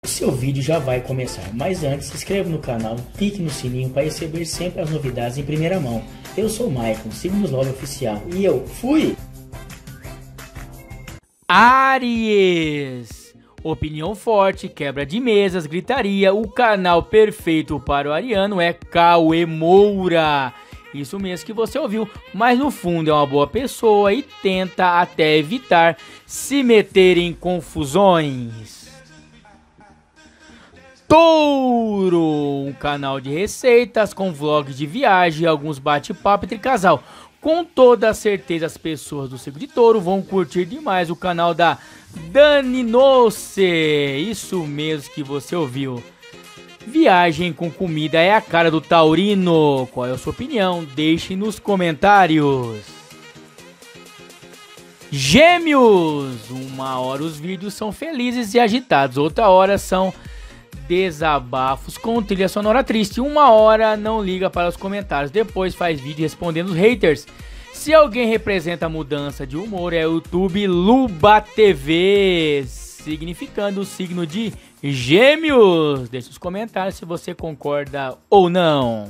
O seu vídeo já vai começar, mas antes se inscreva no canal, clique no sininho para receber sempre as novidades em primeira mão. Eu sou o Maicon, siga-nos logo oficial e eu fui! Áries! Opinião forte, quebra de mesas, gritaria. O canal perfeito para o ariano é Cauê Moura. Isso mesmo que você ouviu, mas no fundo é uma boa pessoa e tenta até evitar se meter em confusões. Touro, um canal de receitas com vlogs de viagem e alguns bate-papo entre casal. Com toda certeza as pessoas do signo de Touro vão curtir demais o canal da Dani Noce. Isso mesmo que você ouviu. Viagem com comida é a cara do taurino. Qual é a sua opinião? Deixe nos comentários. Gêmeos, uma hora os vídeos são felizes e agitados, outra hora são desabafos com trilha sonora triste. Uma hora não liga para os comentários, depois faz vídeo respondendo os haters. Se alguém representa a mudança de humor é o YouTube Luba TV, significando o signo de Gêmeos. Deixe nos comentários se você concorda ou não.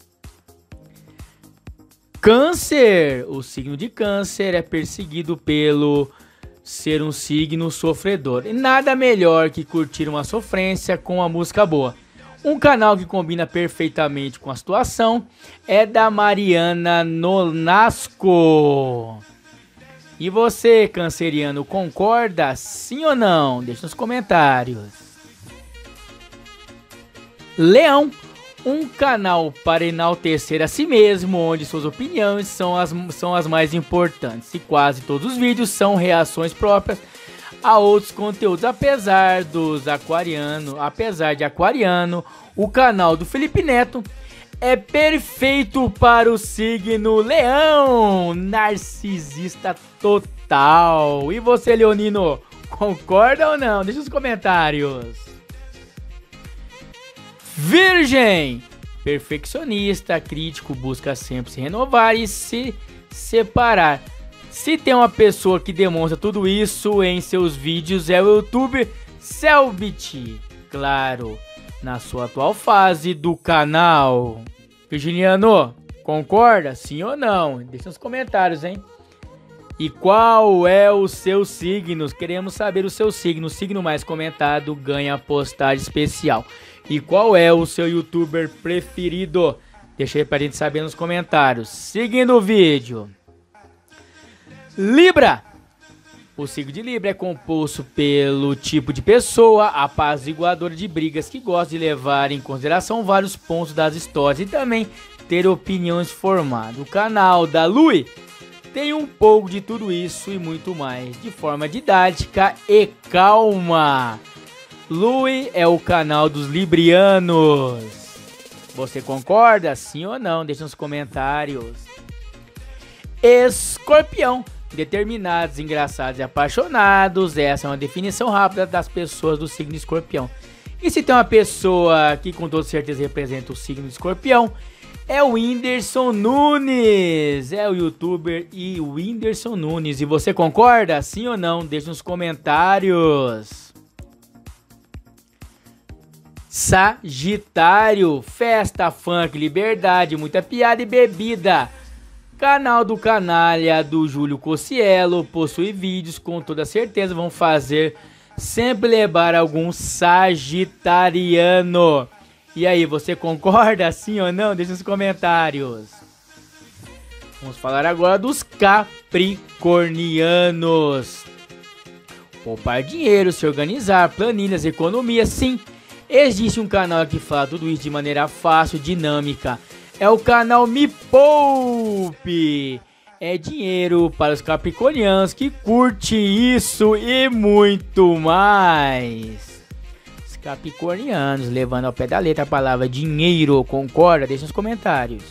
Câncer, o signo de Câncer é perseguido pelo ser um signo sofredor. E nada melhor que curtir uma sofrência com uma música boa. Um canal que combina perfeitamente com a situação é da Mariana Nonasco. E você, canceriano, concorda sim ou não? Deixe nos comentários. Leão, um canal para enaltecer a si mesmo, onde suas opiniões são as mais importantes. E quase todos os vídeos são reações próprias a outros conteúdos. Apesar de aquariano, o canal do Felipe Neto é perfeito para o signo Leão, narcisista total. E você, leonino, concorda ou não? Deixa nos comentários. Virgem, perfeccionista, crítico, busca sempre se renovar e se separar. Se tem uma pessoa que demonstra tudo isso em seus vídeos é o youtuber Selbit, claro, na sua atual fase do canal. Virginiano, concorda? Sim ou não? Deixa nos comentários, hein? E qual é o seu signo? Queremos saber o seu signo. O signo mais comentado ganha postagem especial. E qual é o seu youtuber preferido? Deixa aí pra gente saber nos comentários. Seguindo o vídeo. Libra. O signo de Libra é composto pelo tipo de pessoa apaziguadora de brigas que gosta de levar em consideração vários pontos das histórias e também ter opiniões formadas. O canal da Lui tem um pouco de tudo isso e muito mais, de forma didática e calma. Lui é o canal dos librianos. Você concorda? Sim ou não? Deixa nos comentários. Escorpião. Determinados, engraçados e apaixonados. Essa é uma definição rápida das pessoas do signo Escorpião. E se tem uma pessoa que com toda certeza representa o signo Escorpião, é o Whindersson Nunes. É o youtuber e o Whindersson Nunes. E você concorda? Sim ou não? Deixa nos comentários. Sagitário, festa, funk, liberdade, muita piada e bebida. Canal do canalha do Júlio Cossielo possui vídeos com toda certeza vão fazer sempre levar algum sagitariano. E aí, você concorda sim ou não? Deixa nos comentários. Vamos falar agora dos capricornianos. Poupar dinheiro, se organizar, planilhas, economia, sim. Existe um canal que fala tudo isso de maneira fácil, dinâmica. É o canal Me Poupe. É dinheiro para os capricornianos que curte isso e muito mais. Os capricornianos levando ao pé da letra a palavra dinheiro, concorda? Deixa nos comentários.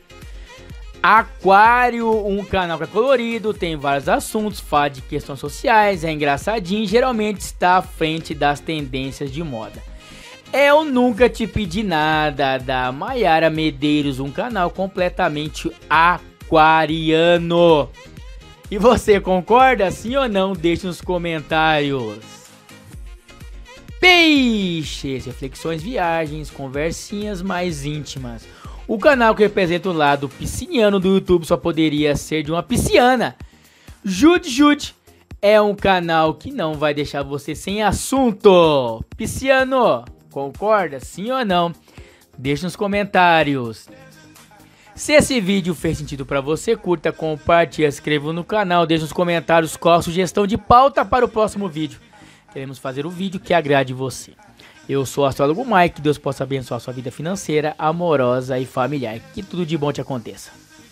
Aquário, um canal que é colorido, tem vários assuntos, fala de questões sociais, é engraçadinho e geralmente está à frente das tendências de moda. Eu Nunca Te Pedi Nada, da Maiara Medeiros, um canal completamente aquariano. E você concorda sim ou não? Deixe nos comentários. Peixes, reflexões, viagens, conversinhas mais íntimas. O canal que representa o lado pisciano do YouTube só poderia ser de uma pisciana. Jude é um canal que não vai deixar você sem assunto. Pisciano, concorda? Sim ou não? Deixa nos comentários. Se esse vídeo fez sentido pra você, curta, compartilhe, se inscreva no canal, deixe nos comentários qual a sugestão de pauta para o próximo vídeo. Queremos fazer um vídeo que agrade você. Eu sou o astrólogo Mike, que Deus possa abençoar sua vida financeira, amorosa e familiar. Que tudo de bom te aconteça.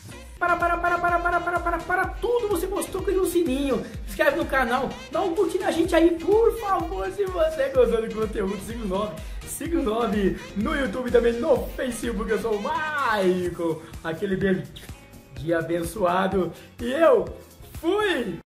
Para tudo, você gostou, clica no sininho, se inscreve no canal, dá um curtir na gente aí, por favor, se você gostou do conteúdo, siga o nome no YouTube e também no Facebook. Eu sou o Michael, aquele beijo de abençoado, e eu fui!